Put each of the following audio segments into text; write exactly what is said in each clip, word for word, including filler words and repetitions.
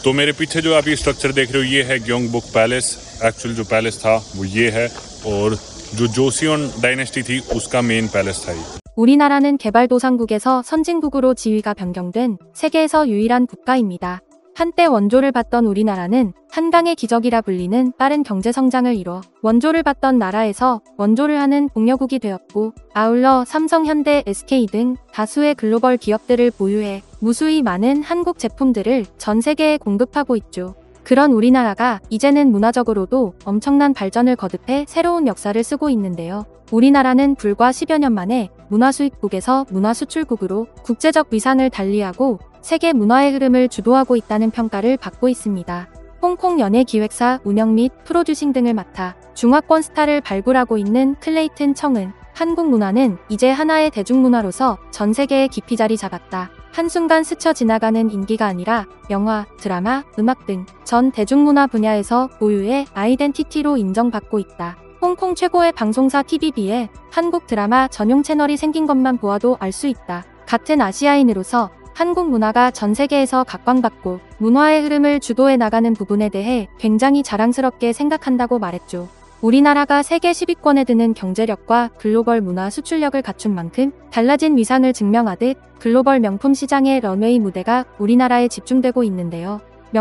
तो मेरे पीछे जो आप ये स्ट्रक्चर देख रहे हो ये है ग्योंगबोक पैलेस। एक्चुअल जो पैलेस था वो ये है और जो 조시온 डायनेस्टी थी उसका मेन पैलेस था ये। 우리나라는 개발도상국에서 선진국으로 지위가 변경된 세계에서 유일한 국가입니다. 한때 원조를 받던 우리나라는 한강의 기적이라 불리는 빠른 경제 성장을 이뤄 원조를 받던 나라에서 원조를 하는 공여국이 되었고, 아울러 삼성, 현대, 에스케이 등 다수의 글로벌 기업들을 보유해 무수히 많은 한국 제품들을 전 세계에 공급하고 있죠. 그런 우리나라가 이제는 문화적으로도 엄청난 발전을 거듭해 새로운 역사를 쓰고 있는데요. 우리나라는 불과 십여 년 만에 문화수입국에서 문화수출국으로 국제적 위상을 달리하고 세계 문화의 흐름을 주도하고 있다는 평가를 받고 있습니다. 홍콩 연예기획사 운영 및 프로듀싱 등을 맡아 중화권 스타를 발굴하고 있는 클레이튼 청은 한국 문화는 이제 하나의 대중문화로서 전 세계에 깊이 자리 잡았다. 한순간 스쳐 지나가는 인기가 아니라 영화, 드라마, 음악 등 전 대중문화 분야에서 고유의 아이덴티티로 인정받고 있다. 홍콩 최고의 방송사 티비비에 한국 드라마 전용 채널이 생긴 것만 보아도 알 수 있다. 같은 아시아인으로서 한국 문화가 전 세계에서 각광받고 문화의 흐름을 주도해 나가는 부분에 대해 굉장히 자랑스럽게 생각한다고 말했죠. 우리나라가 세계 십 위권에 드는 경제력과 글로벌 문화 수출력을 갖춘 만큼 달라진 위상을 증명하듯 글로벌 명품 시장의 런웨이 무대가 우리나라에 집중되고 있는데요.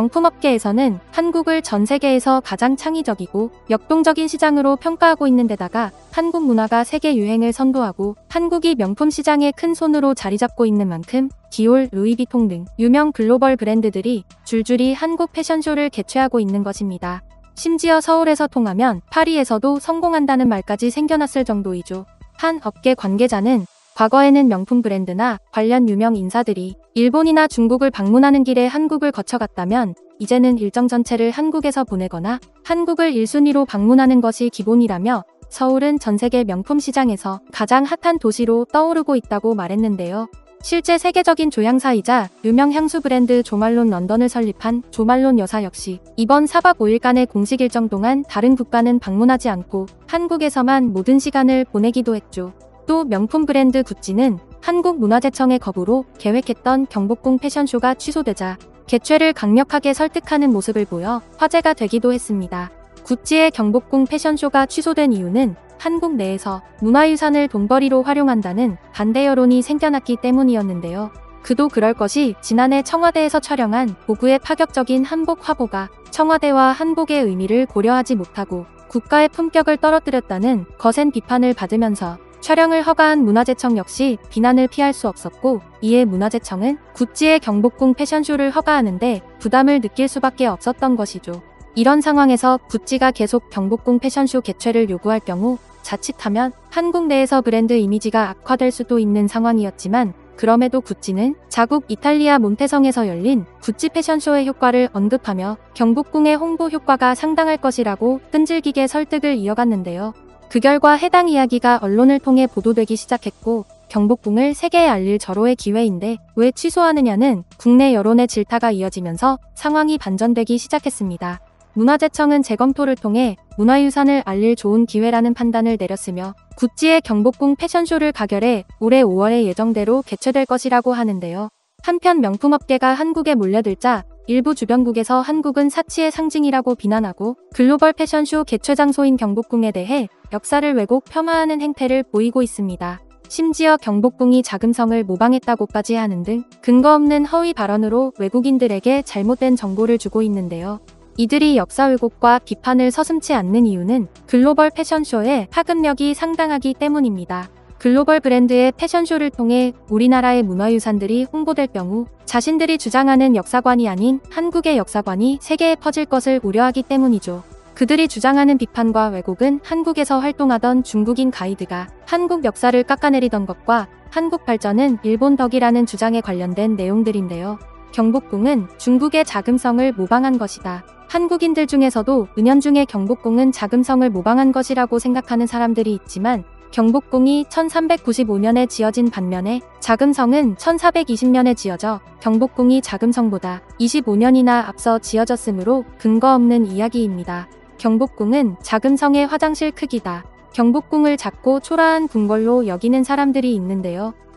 명품업계에서는 한국을 전 세계에서 가장 창의적이고 역동적인 시장으로 평가하고 있는 데다가 한국 문화가 세계 유행을 선도하고 한국이 명품 시장의 큰 손으로 자리 잡고 있는 만큼 디올, 루이비통 등 유명 글로벌 브랜드들이 줄줄이 한국 패션쇼를 개최하고 있는 것입니다. 심지어 서울에서 통하면 파리에서도 성공한다는 말까지 생겨났을 정도이죠. 한 업계 관계자는 과거에는 명품 브랜드나 관련 유명 인사들이 일본이나 중국을 방문하는 길에 한국을 거쳐갔다면 이제는 일정 전체를 한국에서 보내거나 한국을 일 순위로 방문하는 것이 기본이라며 서울은 전 세계 명품 시장에서 가장 핫한 도시로 떠오르고 있다고 말했는데요. 실제 세계적인 조향사이자 유명 향수 브랜드 조말론 런던을 설립한 조말론 여사 역시 이번 사 박 오 일간의 공식 일정 동안 다른 국가는 방문하지 않고 한국에서만 모든 시간을 보내기도 했죠. 또 명품 브랜드 구찌는 한국문화재청의 거부로 계획했던 경복궁 패션쇼가 취소되자 개최를 강력하게 설득하는 모습을 보여 화제가 되기도 했습니다. 구찌의 경복궁 패션쇼가 취소된 이유는 한국 내에서 문화유산을 돈벌이로 활용한다는 반대 여론이 생겨났기 때문이었는데요. 그도 그럴 것이 지난해 청와대에서 촬영한 보구의 파격적인 한복 화보가 청와대와 한복의 의미를 고려하지 못하고 국가의 품격을 떨어뜨렸다는 거센 비판을 받으면서 촬영을 허가한 문화재청 역시 비난을 피할 수 없었고, 이에 문화재청은 구찌의 경복궁 패션쇼를 허가하는데 부담을 느낄 수밖에 없었던 것이죠. 이런 상황에서 구찌가 계속 경복궁 패션쇼 개최를 요구할 경우 자칫하면 한국 내에서 브랜드 이미지가 악화될 수도 있는 상황이었지만, 그럼에도 구찌는 자국 이탈리아 몬테성에서 열린 구찌 패션쇼의 효과를 언급하며 경복궁의 홍보 효과가 상당할 것이라고 끈질기게 설득을 이어갔는데요. 그 결과 해당 이야기가 언론을 통해 보도되기 시작했고, 경복궁을 세계에 알릴 절호의 기회인데 왜 취소하느냐는 국내 여론의 질타가 이어지면서 상황이 반전되기 시작했습니다. 문화재청은 재검토를 통해 문화유산을 알릴 좋은 기회라는 판단을 내렸으며 구찌의 경복궁 패션쇼를 가결해 올해 오월에 예정대로 개최될 것이라고 하는데요. 한편 명품업계가 한국에 몰려들자 일부 주변국에서 한국은 사치의 상징이라고 비난하고 글로벌 패션쇼 개최 장소인 경복궁에 대해 역사를 왜곡 폄하하는 행태를 보이고 있습니다. 심지어 경복궁이 자금성을 모방했다고까지 하는 등 근거 없는 허위 발언으로 외국인들에게 잘못된 정보를 주고 있는데요. 이들이 역사 왜곡과 비판을 서슴지 않는 이유는 글로벌 패션쇼의 파급력이 상당하기 때문입니다. 글로벌 브랜드의 패션쇼를 통해 우리나라의 문화유산들이 홍보될 경우 자신들이 주장하는 역사관이 아닌 한국의 역사관이 세계에 퍼질 것을 우려하기 때문이죠. 그들이 주장하는 비판과 왜곡은 한국에서 활동하던 중국인 가이드가 한국 역사를 깎아내리던 것과 한국 발전은 일본 덕이라는 주장에 관련된 내용들인데요. 경복궁은 중국의 자금성을 모방한 것이다. 한국인들 중에서도 은연중에 경복궁은 자금성을 모방한 것이라고 생각하는 사람들이 있지만, 경복궁이 천삼백구십오 년에 지어진 반면에 자금성은 천사백이십 년에 지어져 경복궁이 자금성보다 이십오 년이나 앞서 지어졌으므로 근거 없는 이야기입니다. 경복궁은 자금성의 화장실 크기다. 경복궁을 작고 초라한 궁궐로 여기는 사람들이 있는데요.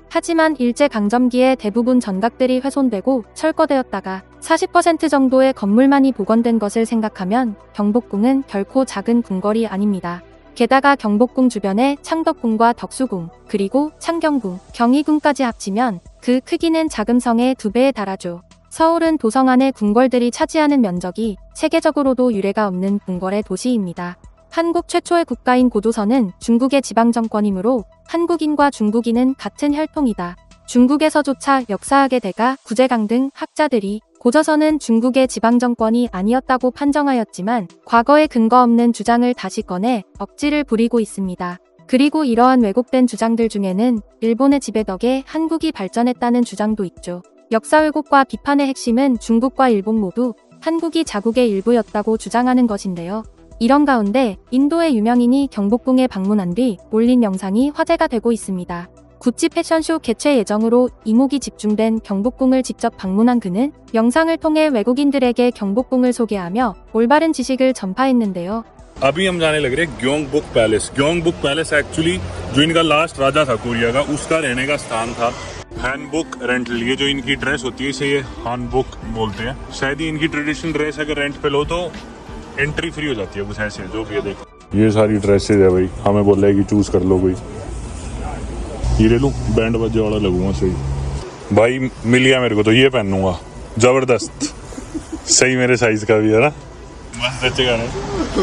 하지만 일제강점기에 대부분 전각들이 훼손되고 철거되었다가 사십 퍼센트 정도의 건물만이 복원된 것을 생각하면 경복궁은 결코 작은 궁궐이 아닙니다. 게다가 경복궁 주변에 창덕궁과 덕수궁, 그리고 창경궁, 경희궁까지 합치면 그 크기는 자금성의 두 배에 달하죠. 서울은 도성 안의 궁궐들이 차지하는 면적이 세계적으로도 유례가 없는 궁궐의 도시입니다. 한국 최초의 국가인 고조선은 중국의 지방정권이므로 한국인과 중국인은 같은 혈통이다. 중국에서조차 역사학의 대가, 구제강 등 학자들이 고조선은 중국의 지방정권이 아니었다고 판정하였지만 과거에 근거 없는 주장을 다시 꺼내 억지를 부리고 있습니다. 그리고 이러한 왜곡된 주장들 중에는 일본의 지배 덕에 한국이 발전했다는 주장도 있죠. 역사 왜곡과 비판의 핵심은 중국과 일본 모두 한국이 자국의 일부였다고 주장하는 것인데요. 이런 가운데 인도의 유명인이 경복궁에 방문한 뒤 올린 영상이 화제가 되고 있습니다. 구찌 패션쇼 개최 예정으로 이목이 집중된 경복궁을 직접 방문한 그는 영상을 통해 외국인들에게 경복궁을 소개하며 올바른 지식을 전파했는데요. अभी हम जाने लग रहे हैं Gyeongbok palace. Gyeongbok palace actually जो इनका लास्ट राजा था कोरिया का, उसका रहने का स्थान था। हैनबुक रेंटल, ये जो इनकी ड्रेस होती है इसे ये हानबुक बोलते हैं। शायद ही इनकी ट्रेडिशनल ड्रेस अगर रेंट पे लो तो एंट्री फ्री हो जाती है, कुछ ऐसे जो भी है। देखो ये सारी ड्रेसेज है भाई, हमें बोल रहे हैं कि चूज कर लो कोई। ये ले लूं, बैंड बजे वाला लगूंगा सही। भाई मिल गया मेरे को तो ये पहनूंगा, जबरदस्त, सही मेरे साइज का भी है ना, मस्त जचेगा ना।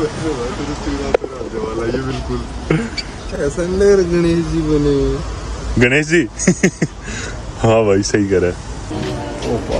ये बिल्कुल ऐसा नहीं, गणेश जी बने। गणेश जी हाँ भाई सही कह रहा है।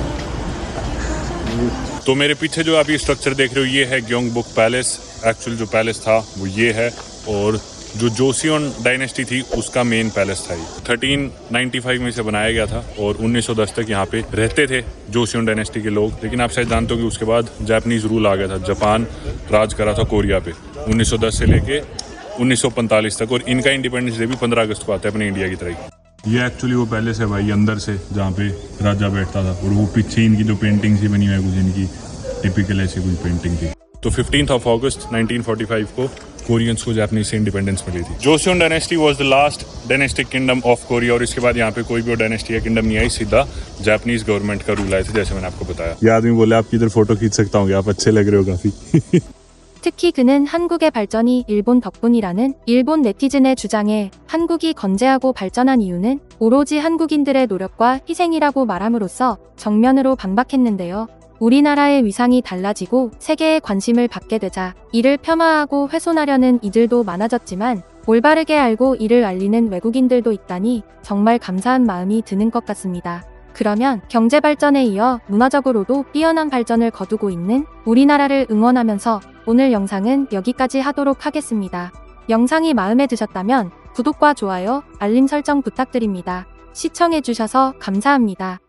तो मेरे पीछे जो आप ये स्ट्रक्चर देख रहे हो ये है ग्योंगबुक पैलेस। एक्चुअल जो पैलेस था वो ये है, और जो जोसियोन डायनेस्टी थी उसका मेन पैलेस था ये। थर्टीन नाइंटी फाइव में से बनाया गया था और उन्नीस सौ दस तक यहाँ पे रहते थे जोसियोन डायनेस्टी के लोग। लेकिन आप शायद जानते हो कि उसके बाद जापानीज रूल आ गया था, जापान राज करा था कोरिया पे उन्नीस सौ दस से लेके उन्नीस सौ पैंतालीस तक, और इनका इंडिपेंडेंस डे भी पंद्रह अगस्त को आता है अपने इंडिया की तरह। ये एक्चुअली वो पैलेस है भाई अंदर से जहाँ पे राजा बैठता था, और वो पीछे इनकी जो पेंटिंग सी बनी हुई है कुछ इनकी टिपिकल ऐसी कोई पेंटिंग थी। तो fifteenth of August nineteen forty five को कोरियंस को जापानीज से इंडिपेंडेंस मिली थी। Joseon dynasty was the last dynastic kingdom of Korea, और इसके बाद यहाँ पे कोई भी और डायनेस्टी या किंगडम नहीं आई, सीधा जापानीज गवर्नमेंट का रूल आया था, जैसे मैंने आपको बताया। ये आदमी बोले आपकी इधर फोटो खींच सकता हूँ, आप अच्छे लग रहे हो काफी। 특히 그는 한국의 발전이 일본 덕분이라는 일본 네티즌의 주장에 한국이 건재하고 발전한 이유는 오로지 한국인들의 노력과 희생이라고 말함으로써 정면으로 반박했는데요. 우리나라의 위상이 달라지고 세계의 관심을 받게 되자 이를 폄하하고 훼손하려는 이들도 많아졌지만 올바르게 알고 이를 알리는 외국인들도 있다니 정말 감사한 마음이 드는 것 같습니다. 그러면 경제 발전에 이어 문화적으로도 뛰어난 발전을 거두고 있는 우리나라를 응원하면서 오늘 영상은 여기까지 하도록 하겠습니다. 영상이 마음에 드셨다면 구독과 좋아요, 알림 설정 부탁드립니다. 시청해주셔서 감사합니다.